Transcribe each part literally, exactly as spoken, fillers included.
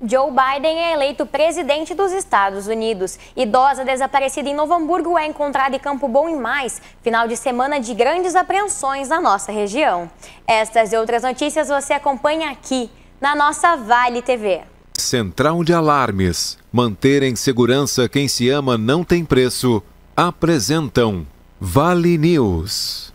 Joe Biden é eleito presidente dos Estados Unidos. Idosa desaparecida em Novo Hamburgo é encontrada em Campo Bom e mais. Final de semana de grandes apreensões na nossa região. Estas e outras notícias você acompanha aqui, na nossa Vale T V. Central de Alarmes. Manter em segurança quem se ama não tem preço. Apresentam Vale News.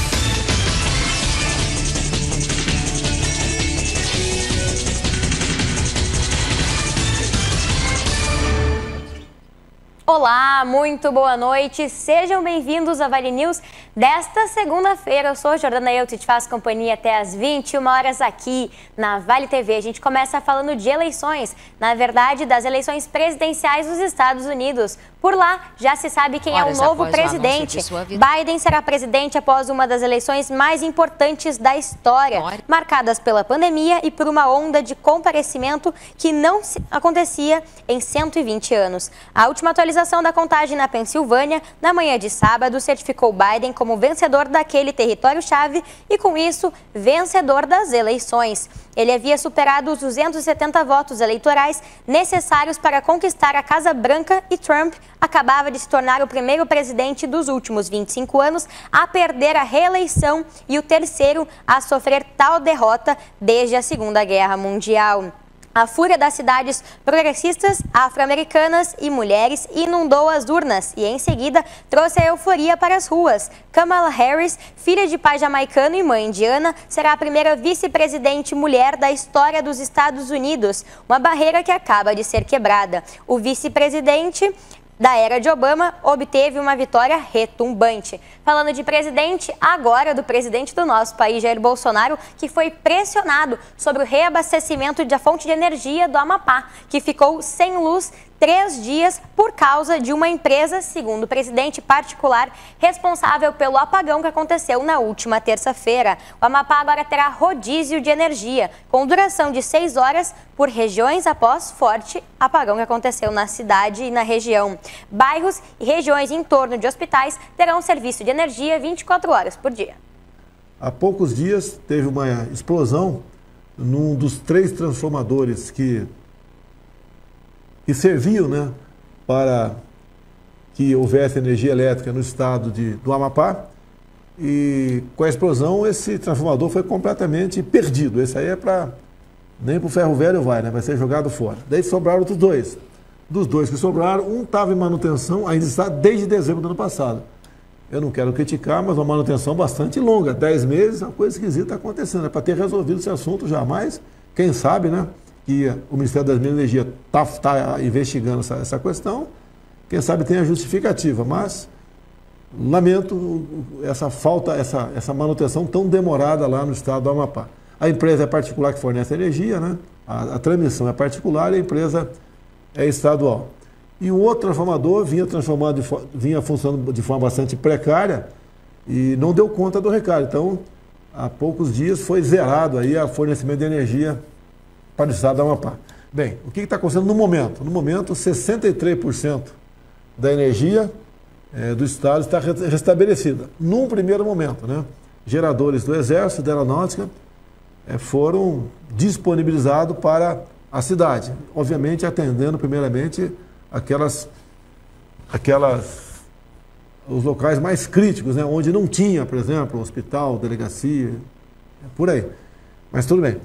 Olá, muito boa noite, sejam bem-vindos a Vale News desta segunda-feira. Eu sou Jordana Euti, te faço companhia até às vinte e uma horas aqui na Vale T V. A gente começa falando de eleições, na verdade das eleições presidenciais dos Estados Unidos. Por lá já se sabe quem Horas é o novo presidente. Biden será presidente após uma das eleições mais importantes da história, Olha. marcadas pela pandemia e por uma onda de comparecimento que não acontecia em cento e vinte anos. A última atualização da contagem na Pensilvânia, na manhã de sábado, certificou Biden como vencedor daquele território-chave e, com isso, vencedor das eleições. Ele havia superado os duzentos e setenta votos eleitorais necessários para conquistar a Casa Branca e Trump acabava de se tornar o primeiro presidente dos últimos vinte e cinco anos a perder a reeleição e o terceiro a sofrer tal derrota desde a Segunda Guerra Mundial. A fúria das cidades progressistas, afro-americanas e mulheres inundou as urnas e, em seguida, trouxe a euforia para as ruas. Kamala Harris, filha de pai jamaicano e mãe indiana, será a primeira vice-presidente mulher da história dos Estados Unidos, uma barreira que acaba de ser quebrada. O vice-presidente da era de Obama obteve uma vitória retumbante. Falando de presidente, agora do presidente do nosso país, Jair Bolsonaro, que foi pressionado sobre o reabastecimento da fonte de energia do Amapá, que ficou sem luz três dias por causa de uma empresa, segundo o presidente particular, responsável pelo apagão que aconteceu na última terça-feira. O Amapá agora terá rodízio de energia, com duração de seis horas por regiões após forte apagão que aconteceu na cidade e na região. Bairros e regiões em torno de hospitais terão serviço de energia vinte e quatro horas por dia. Há poucos dias teve uma explosão num dos três transformadores que que serviam, né, para que houvesse energia elétrica no estado de, do Amapá. E com a explosão, esse transformador foi completamente perdido. Esse aí é para... nem para o ferro velho vai, né? Vai ser jogado fora. Daí sobraram outros dois. Dos dois que sobraram, um estava em manutenção, ainda está desde dezembro do ano passado. Eu não quero criticar, mas uma manutenção bastante longa. Dez meses, uma coisa esquisita está acontecendo. É para ter resolvido esse assunto jamais. Quem sabe, né? Que o Ministério das Minas e Energia está tá investigando essa, essa questão, quem sabe tem a justificativa, mas lamento essa falta, essa, essa manutenção tão demorada lá no estado do Amapá. A empresa é particular que fornece energia, né? a, a transmissão é particular e a empresa é estadual. E o outro transformador vinha, transformado de, vinha funcionando de forma bastante precária e não deu conta do recado. Então, há poucos dias foi zerado aí o fornecimento de energia para o estado do Amapá. Bem, o que está acontecendo no momento? No momento, sessenta e três por cento da energia é, do estado está restabelecida. Num primeiro momento, né? Geradores do Exército, da Aeronáutica, é, foram disponibilizados para a cidade. Obviamente, atendendo primeiramente aquelas, aquelas, os locais mais críticos, né? Onde não tinha, por exemplo, hospital, delegacia, por aí. Mas tudo bem.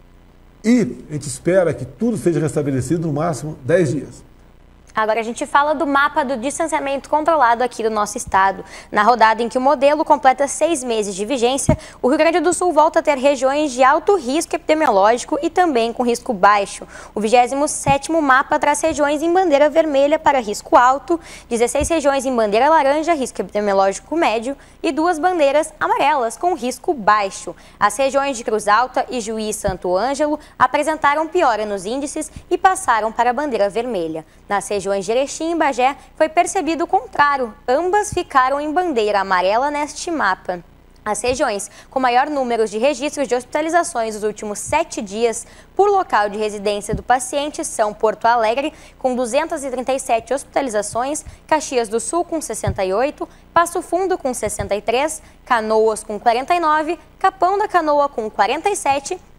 E a gente espera que tudo seja restabelecido no máximo dez dias. Agora a gente fala do mapa do distanciamento controlado aqui do nosso estado. Na rodada em que o modelo completa seis meses de vigência, o Rio Grande do Sul volta a ter regiões de alto risco epidemiológico e também com risco baixo. O vigésimo sétimo mapa traz regiões em bandeira vermelha para risco alto, dezesseis regiões em bandeira laranja, risco epidemiológico médio, e duas bandeiras amarelas com risco baixo. As regiões de Cruz Alta e Juiz Santo Ângelo apresentaram piora nos índices e passaram para a bandeira vermelha. Nas regiões de Erechim e Bagé foi percebido o contrário, ambas ficaram em bandeira amarela neste mapa. As regiões com maior número de registros de hospitalizações nos últimos sete dias por local de residência do paciente são Porto Alegre, com duzentas e trinta e sete hospitalizações, Caxias do Sul, com sessenta e oito, Passo Fundo, com sessenta e três, Canoas, com quarenta e nove, Capão da Canoa, com quarenta e sete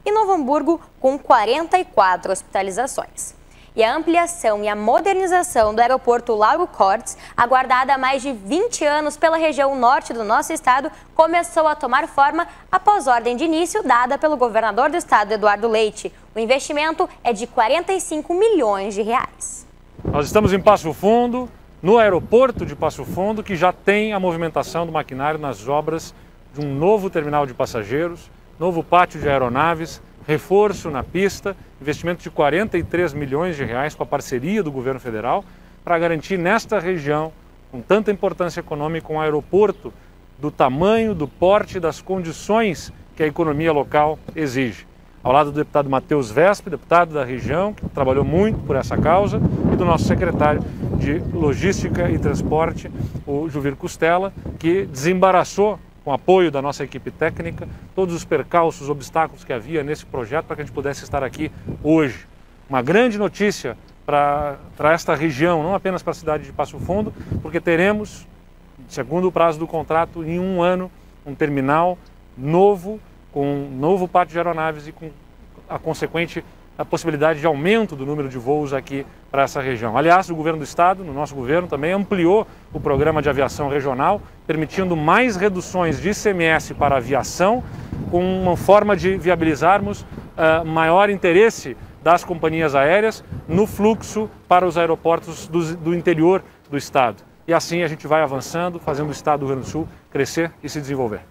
e Novo Hamburgo com quarenta e quatro hospitalizações. E a ampliação e a modernização do aeroporto Lauro Cortes, aguardada há mais de vinte anos pela região norte do nosso estado, começou a tomar forma após ordem de início dada pelo governador do estado, Eduardo Leite. O investimento é de quarenta e cinco milhões de reais. Nós estamos em Passo Fundo, no aeroporto de Passo Fundo, que já tem a movimentação do maquinário nas obras de um novo terminal de passageiros, novo pátio de aeronaves, reforço na pista, investimento de quarenta e três milhões de reais com a parceria do governo federal para garantir nesta região, com tanta importância econômica, um aeroporto do tamanho, do porte, das condições que a economia local exige. Ao lado do deputado Matheus Vespe, deputado da região, que trabalhou muito por essa causa, e do nosso secretário de Logística e Transporte, o Juvir Costela, que desembaraçou, com apoio da nossa equipe técnica, todos os percalços, obstáculos que havia nesse projeto para que a gente pudesse estar aqui hoje. Uma grande notícia para esta região, não apenas para a cidade de Passo Fundo, porque teremos, segundo o prazo do contrato, em um ano, um terminal novo, com um novo pátio de aeronaves e com a consequente a possibilidade de aumento do número de voos aqui para essa região. Aliás, o governo do estado, no nosso governo, também ampliou o programa de aviação regional, permitindo mais reduções de I C M S para a aviação, com uma forma de viabilizarmos uh, maior interesse das companhias aéreas no fluxo para os aeroportos do, do interior do estado. E assim a gente vai avançando, fazendo o estado do Rio Grande do Sul crescer e se desenvolver.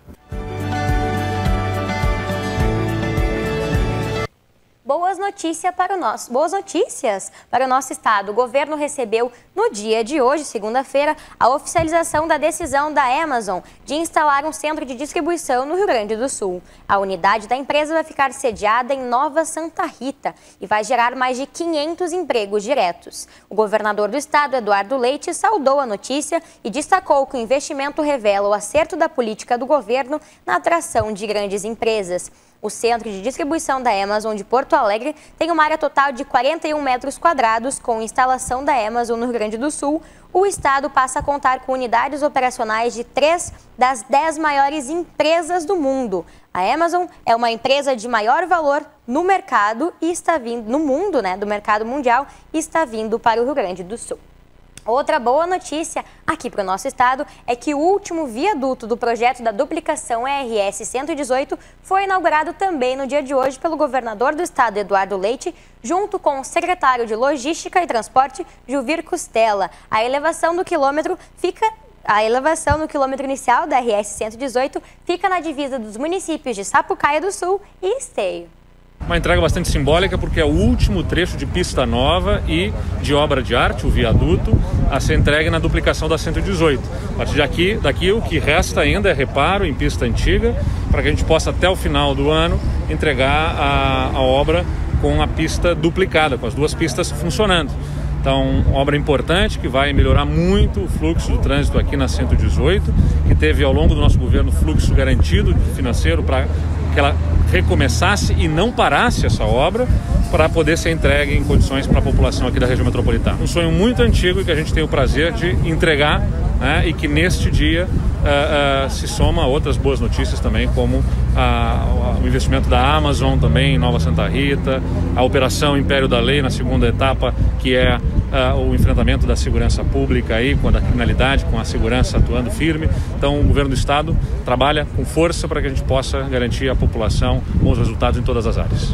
Boas notícias para o nosso, boas notícias para o nosso estado. O governo recebeu no dia de hoje, segunda-feira, a oficialização da decisão da Amazon de instalar um centro de distribuição no Rio Grande do Sul. A unidade da empresa vai ficar sediada em Nova Santa Rita e vai gerar mais de quinhentos empregos diretos. O governador do estado, Eduardo Leite, saudou a notícia e destacou que o investimento revela o acerto da política do governo na atração de grandes empresas. O centro de distribuição da Amazon de Porto Alegre tem uma área total de quarenta e um metros quadrados. Com instalação da Amazon no Rio Grande do Sul, o estado passa a contar com unidades operacionais de três das dez maiores empresas do mundo. A Amazon é uma empresa de maior valor no mercado e está vindo no mundo, né, do mercado mundial, e está vindo para o Rio Grande do Sul. Outra boa notícia aqui para o nosso estado é que o último viaduto do projeto da duplicação R S cento e dezoito foi inaugurado também no dia de hoje pelo governador do estado, Eduardo Leite, junto com o secretário de Logística e Transporte, Juvir Costela. A elevação do quilômetro fica... A elevação no quilômetro inicial da R S cento e dezoito fica na divisa dos municípios de Sapucaia do Sul e Esteio. Uma entrega bastante simbólica porque é o último trecho de pista nova e de obra de arte, o viaduto, a ser entregue na duplicação da cento e dezoito. A partir daqui, daqui o que resta ainda é reparo em pista antiga, para que a gente possa até o final do ano entregar a, a obra com a pista duplicada, com as duas pistas funcionando. Então, obra importante que vai melhorar muito o fluxo do trânsito aqui na cento e dezoito, que teve ao longo do nosso governo fluxo garantido financeiro para que ela recomeçasse e não parasse essa obra para poder ser entregue em condições para a população aqui da região metropolitana. Um sonho muito antigo que a gente tem o prazer de entregar, né, e que neste dia uh, uh, se soma a outras boas notícias também, como uh, o investimento da Amazon também em Nova Santa Rita, a Operação Império da Lei na segunda etapa, que é uh, o enfrentamento da segurança pública aí, com a criminalidade, com a segurança atuando firme. Então o governo do estado trabalha com força para que a gente possa garantir à população bons resultados em todas as áreas.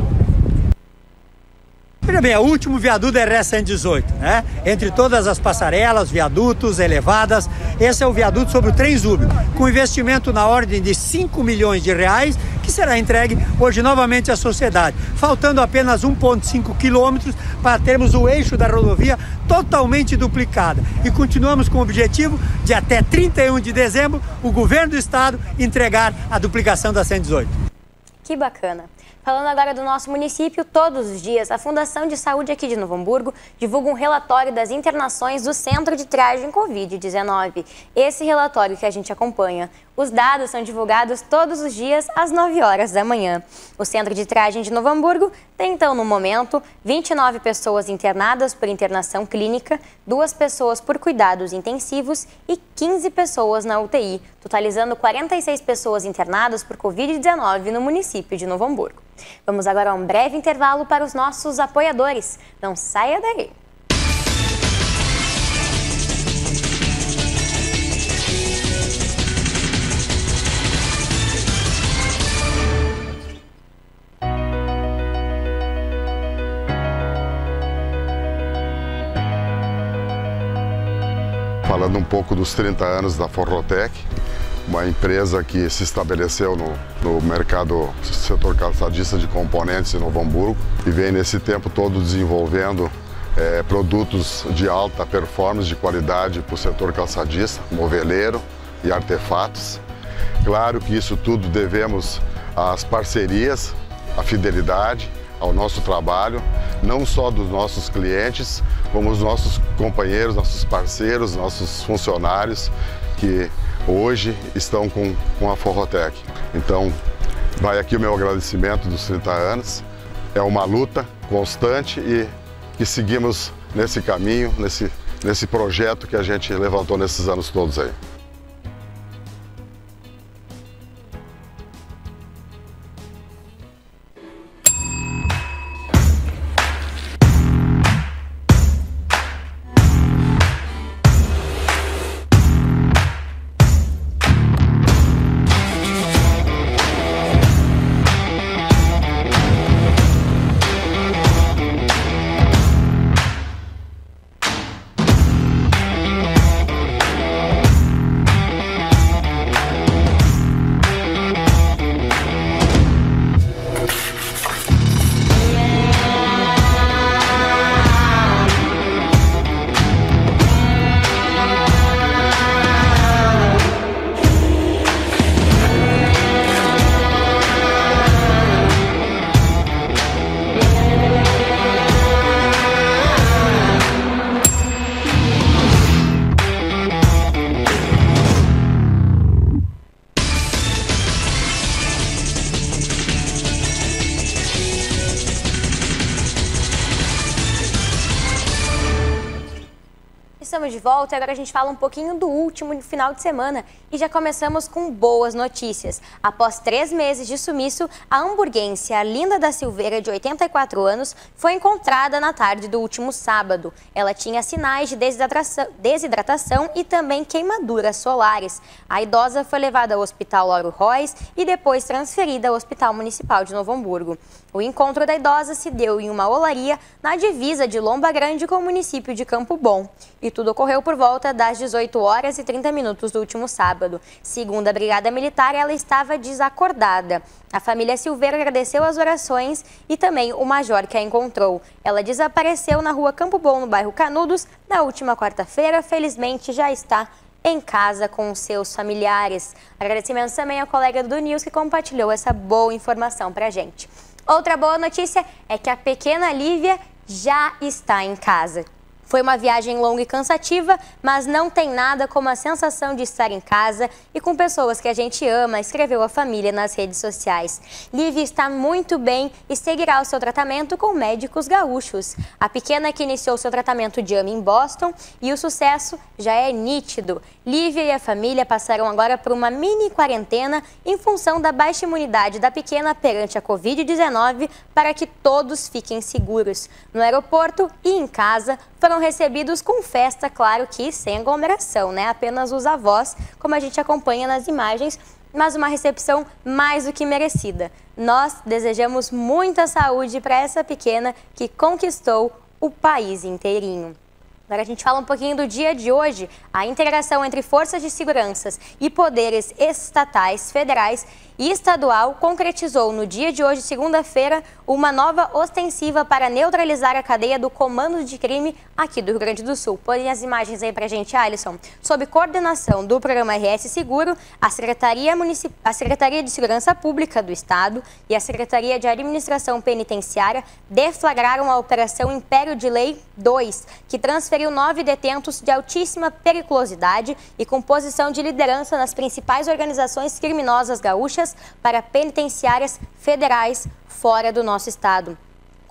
Veja bem, é o último viaduto da R S cento e dezoito, né? Entre todas as passarelas, viadutos, elevadas, esse é o viaduto sobre o trem Zúbio, com investimento na ordem de cinco milhões de reais, que será entregue hoje novamente à sociedade, faltando apenas um vírgula cinco quilômetros para termos o eixo da rodovia totalmente duplicada. E continuamos com o objetivo de até trinta e um de dezembro o governo do estado entregar a duplicação da cento e dezoito. Que bacana! Falando agora do nosso município, todos os dias a Fundação de Saúde aqui de Novo Hamburgo divulga um relatório das internações do Centro de Triagem covid dezenove. Esse relatório que a gente acompanha. Os dados são divulgados todos os dias às nove horas da manhã. O Centro de Triagem de Novo Hamburgo Tem, então, no momento, vinte e nove pessoas internadas por internação clínica, duas pessoas por cuidados intensivos e quinze pessoas na U T I, totalizando quarenta e seis pessoas internadas por covid dezenove no município de Novo Hamburgo. Vamos agora a um breve intervalo para os nossos apoiadores. Não saia daí! Falando um pouco dos trinta anos da Forrotec, uma empresa que se estabeleceu no, no mercado setor calçadista de componentes em Novo Hamburgo e vem nesse tempo todo desenvolvendo é, produtos de alta performance, de qualidade para o setor calçadista, moveleiro e artefatos. Claro que isso tudo devemos às parcerias, à fidelidade, ao nosso trabalho, não só dos nossos clientes, como os nossos companheiros, nossos parceiros, nossos funcionários que hoje estão com, com a Forrotec. Então, vai aqui o meu agradecimento dos trinta anos. É uma luta constante e que seguimos nesse caminho, nesse, nesse projeto que a gente levantou nesses anos todos aí. Estamos de volta e agora a gente fala um pouquinho do último final de semana e já começamos com boas notícias. Após três meses de sumiço, a hamburguense Arlinda da Silveira, de oitenta e quatro anos, foi encontrada na tarde do último sábado. Ela tinha sinais de desidratação, desidratação e também queimaduras solares. A idosa foi levada ao Hospital Lauro Rois e depois transferida ao Hospital Municipal de Novo Hamburgo. O encontro da idosa se deu em uma olaria na divisa de Lomba Grande com o município de Campo Bom. E tudo ocorreu por volta das dezoito horas e trinta minutos do último sábado. Segundo a Brigada Militar, ela estava desacordada. A família Silveira agradeceu as orações e também o major que a encontrou. Ela desapareceu na rua Campo Bom, no bairro Canudos, na última quarta-feira. Felizmente já está em casa com os seus familiares. Agradecimentos também ao colega do News que compartilhou essa boa informação pra gente. Outra boa notícia é que a pequena Lívia já está em casa. Foi uma viagem longa e cansativa, mas não tem nada como a sensação de estar em casa e com pessoas que a gente ama, escreveu a família nas redes sociais. Lívia está muito bem e seguirá o seu tratamento com médicos gaúchos. A pequena que iniciou seu tratamento de ama em Boston e o sucesso já é nítido. Lívia e a família passaram agora por uma mini quarentena em função da baixa imunidade da pequena perante a covid dezenove para que todos fiquem seguros. No aeroporto e em casa foram recebidos com festa, claro que sem aglomeração, né? Apenas os avós, como a gente acompanha nas imagens, mas uma recepção mais do que merecida. Nós desejamos muita saúde para essa pequena que conquistou o país inteirinho. Agora a gente fala um pouquinho do dia de hoje. A integração entre forças de segurança e poderes estatais, federais e estadual concretizou no dia de hoje, segunda-feira, uma nova ostensiva para neutralizar a cadeia do comando de crime aqui do Rio Grande do Sul. Põe as imagens aí pra gente, Alisson. Sob coordenação do programa R S Seguro, a Secretaria, Municip... a Secretaria de Segurança Pública do Estado e a Secretaria de Administração Penitenciária deflagraram a Operação Império de Lei dois, que transferiu nove detentos de altíssima periculosidade e com posição de liderança nas principais organizações criminosas gaúchas para penitenciárias federais fora do nosso estado.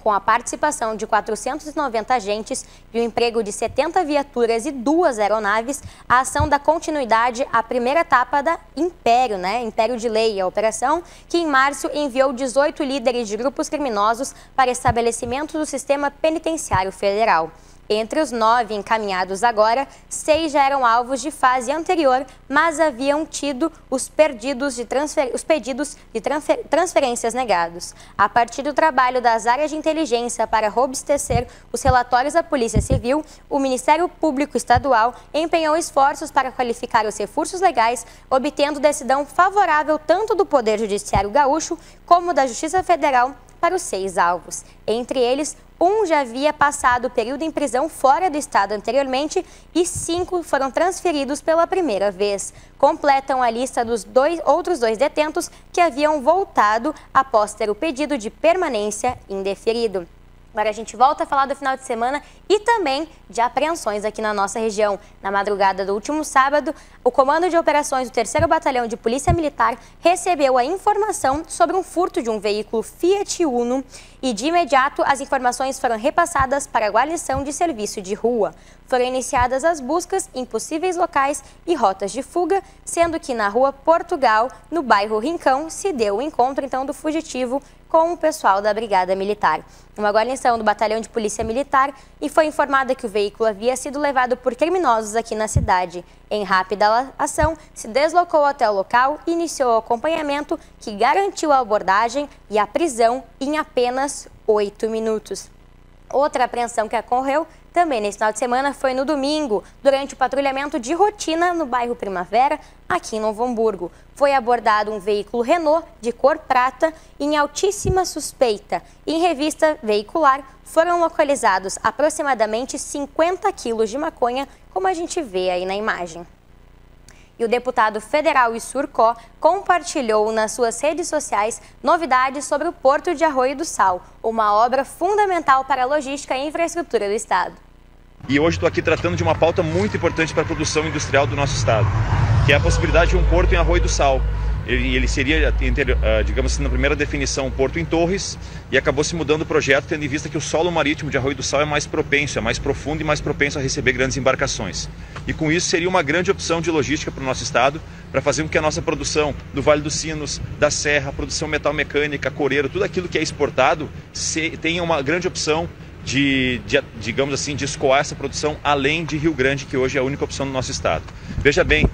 Com a participação de quatrocentos e noventa agentes e o emprego de setenta viaturas e duas aeronaves, a ação dá continuidade à primeira etapa da Império, né? Império de Lei, a operação que em março enviou dezoito líderes de grupos criminosos para estabelecimento do sistema penitenciário federal. Entre os nove encaminhados agora, seis já eram alvos de fase anterior, mas haviam tido os, perdidos de transfer... os pedidos de transfer... transferências negados. A partir do trabalho das áreas de inteligência para robustecer os relatórios da Polícia Civil, o Ministério Público Estadual empenhou esforços para qualificar os recursos legais, obtendo decisão favorável tanto do Poder Judiciário Gaúcho como da Justiça Federal para os seis alvos. Entre eles, um já havia passado o período em prisão fora do estado anteriormente e cinco foram transferidos pela primeira vez. Completam a lista dos dois, outros dois detentos que haviam voltado após ter o pedido de permanência indeferido. Agora a gente volta a falar do final de semana e também de apreensões aqui na nossa região. Na madrugada do último sábado, o Comando de Operações do terceiro Batalhão de Polícia Militar recebeu a informação sobre um furto de um veículo Fiat Uno e, de imediato, as informações foram repassadas para a guarnição de serviço de rua. Foram iniciadas as buscas em possíveis locais e rotas de fuga, sendo que na Rua Portugal, no bairro Rincão, se deu o encontro então do fugitivo com o pessoal da Brigada Militar. Uma guarnição do Batalhão de Polícia Militar e foi informada que o veículo havia sido levado por criminosos aqui na cidade. Em rápida ação, se deslocou até o local e iniciou o acompanhamento que garantiu a abordagem e a prisão em apenas oito minutos. Outra apreensão que ocorreu também nesse final de semana foi no domingo, durante o patrulhamento de rotina no bairro Primavera, aqui em Novo Hamburgo. Foi abordado um veículo Renault de cor prata em altíssima suspeita. Em revista veicular, foram localizados aproximadamente cinquenta quilos de maconha, como a gente vê aí na imagem. E o deputado federal Issurcó compartilhou nas suas redes sociais novidades sobre o Porto de Arroio do Sal, uma obra fundamental para a logística e infraestrutura do estado. E hoje estou aqui tratando de uma pauta muito importante para a produção industrial do nosso estado, que é a possibilidade de um porto em Arroio do Sal. Ele, ele seria, digamos assim, na primeira definição, um porto em Torres, e acabou se mudando o projeto, tendo em vista que o solo marítimo de Arroio do Sal é mais propenso, é mais profundo e mais propenso a receber grandes embarcações. E com isso seria uma grande opção de logística para o nosso estado, para fazer com que a nossa produção do Vale dos Sinos, da Serra, produção metal mecânica, coreiro, tudo aquilo que é exportado, se, tenha uma grande opção De, de, digamos assim, de escoar essa produção além de Rio Grande, que hoje é a única opção do nosso estado. Veja bem,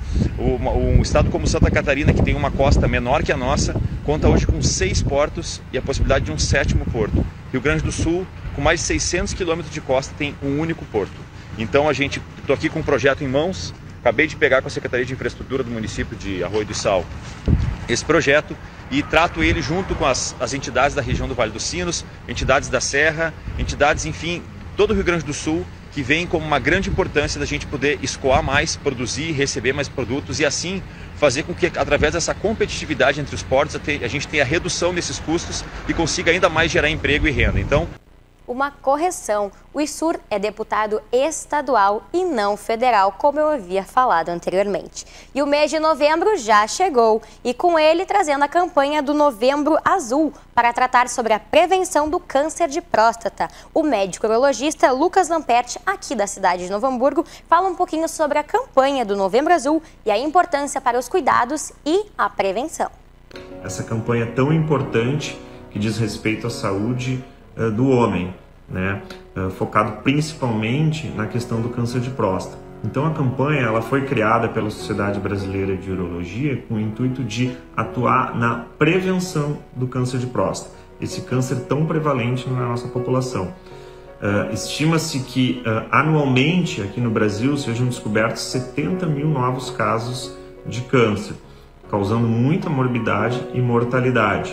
um estado como Santa Catarina, que tem uma costa menor que a nossa, conta hoje com seis portos e a possibilidade de um sétimo porto. Rio Grande do Sul, com mais de seiscentos quilômetros de costa, tem um único porto. Então a gente, estou aqui com um projeto em mãos, acabei de pegar com a Secretaria de Infraestrutura do município de Arroio do Sal esse projeto, e trato ele junto com as, as entidades da região do Vale dos Sinos, entidades da Serra, entidades, enfim, todo o Rio Grande do Sul, que vem como uma grande importância da gente poder escoar mais, produzir, receber mais produtos e assim fazer com que, através dessa competitividade entre os portos, a gente tenha redução desses custos e consiga ainda mais gerar emprego e renda. Então, uma correção. O Issur é deputado estadual e não federal, como eu havia falado anteriormente. E o mês de novembro já chegou e com ele trazendo a campanha do Novembro Azul para tratar sobre a prevenção do câncer de próstata. O médico urologista Lucas Lamperti, aqui da cidade de Novo Hamburgo, fala um pouquinho sobre a campanha do Novembro Azul e a importância para os cuidados e a prevenção. Essa campanha é tão importante que diz respeito à saúde do homem, né? Focado principalmente na questão do câncer de próstata. Então a campanha ela foi criada pela Sociedade Brasileira de Urologia com o intuito de atuar na prevenção do câncer de próstata, esse câncer tão prevalente na nossa população. Uh, estima-se que uh, anualmente aqui no Brasil sejam descobertos setenta mil novos casos de câncer, causando muita morbidade e mortalidade.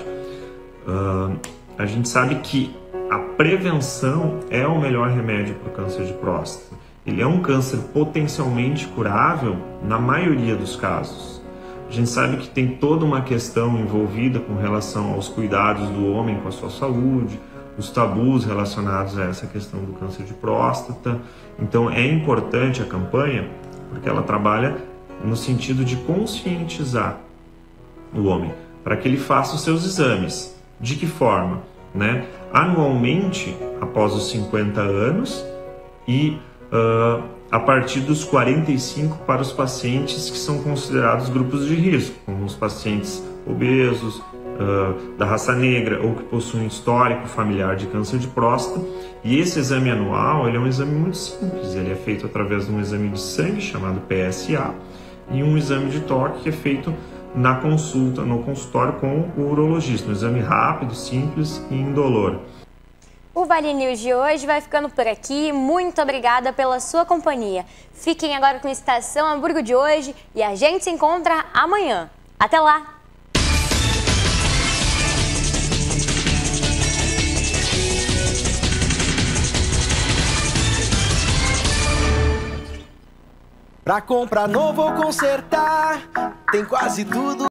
Uh, a gente sabe que a prevenção é o melhor remédio para o câncer de próstata. Ele é um câncer potencialmente curável na maioria dos casos. A gente sabe que tem toda uma questão envolvida com relação aos cuidados do homem com a sua saúde, os tabus relacionados a essa questão do câncer de próstata. Então é importante a campanha porque ela trabalha no sentido de conscientizar o homem para que ele faça os seus exames. De que forma? né, anualmente após os cinquenta anos e uh, a partir dos quarenta e cinco para os pacientes que são considerados grupos de risco, como os pacientes obesos, uh, da raça negra ou que possuem histórico familiar de câncer de próstata. E esse exame anual ele é um exame muito simples, ele é feito através de um exame de sangue chamado P S A e um exame de toque que é feito na consulta, no consultório com o urologista, um exame rápido, simples e indolor. O Vale News de hoje vai ficando por aqui. Muito obrigada pela sua companhia. Fiquem agora com a Estação Hamburgo de hoje e a gente se encontra amanhã. Até lá! Pra comprar novo ou consertar, tem quase tudo.